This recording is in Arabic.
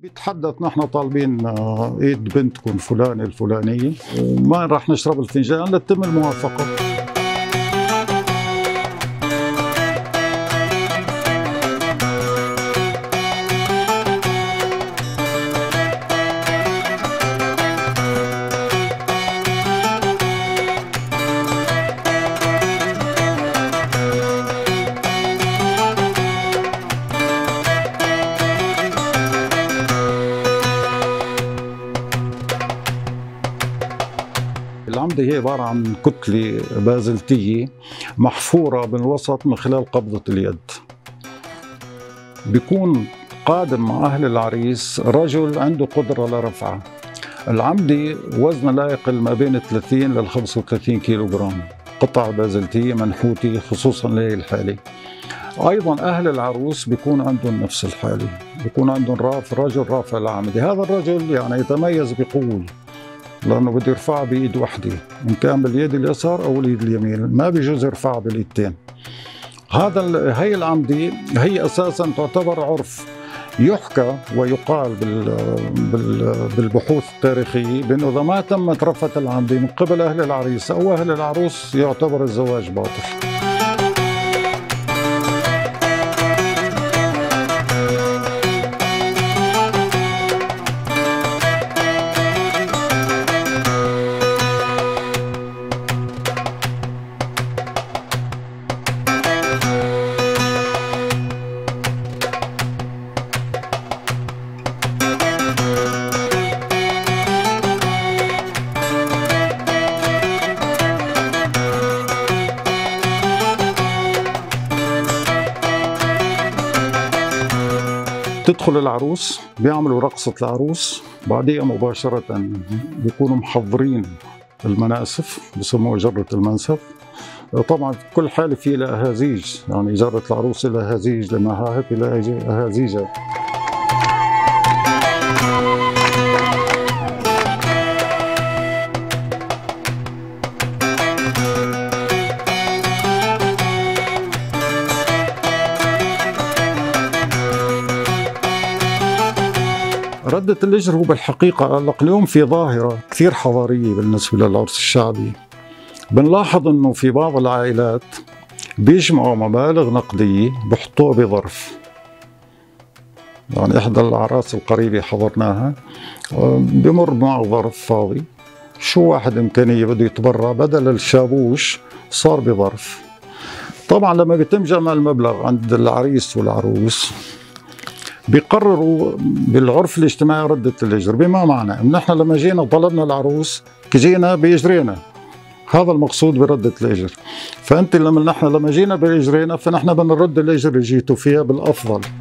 بيتحدث نحن طالبين ايد بنتكم فلانة الفلانية، ما راح نشرب الفنجان لتتم الموافقة. العمدة هي عبارة عن كتلة بازلتية محفورة بالوسط من خلال قبضة اليد. بيكون قادم مع أهل العريس رجل عنده قدرة لرفعها. العمدة وزنها لا يقل ما بين 30 لل 35 كيلو جرام، قطع بازلتية منحوتة خصوصا لهي الحالة. أيضا أهل العروس بيكون عندهم نفس الحالة، بيكون عندهم رجل رافع العمدة. هذا الرجل يعني يتميز بقوة، لأنه بده يرفعها بإيد وحدة، إن كان باليد اليسار أو اليد اليمين، ما بيجوز يرفعها بالإيدتين. هي العمدة هي أساساً تعتبر عرف. يحكى ويقال بالبحوث التاريخية بأنه إذا ما تمت رفعة العمدة من قبل أهل العريس أو أهل العروس يعتبر الزواج باطل. تدخل العروس، بيعملوا رقصة العروس، بعديها مباشرة بيكونوا محضرين المناسف، بسموها جرة المنسف. طبعا كل حالة في لها أهازيج، يعني جرة العروس لها أهازيج، لمهاهب لها أهازيجها. ردة الإجر هو بالحقيقة اليوم في ظاهرة كثير حضارية بالنسبة للعرس الشعبي. بنلاحظ إنه في بعض العائلات بيجمعوا مبالغ نقدية بحطوها بظرف. يعني إحدى الأعراس القريبة حضرناها بمر معه ظرف فاضي، شو واحد إمكانية بده يتبرع بدل الشابوش صار بظرف. طبعا لما بيتم جمع المبلغ عند العريس والعروس بيقرروا بالعرف الاجتماعي ردة الإجر، بما معنى إن نحن لما جينا طلبنا العروس جينا بإجرينا، هذا المقصود بردة الإجر. فأنت لما جينا بإجرينا فنحن بنرد الإجر اللي جيتوا فيها بالأفضل.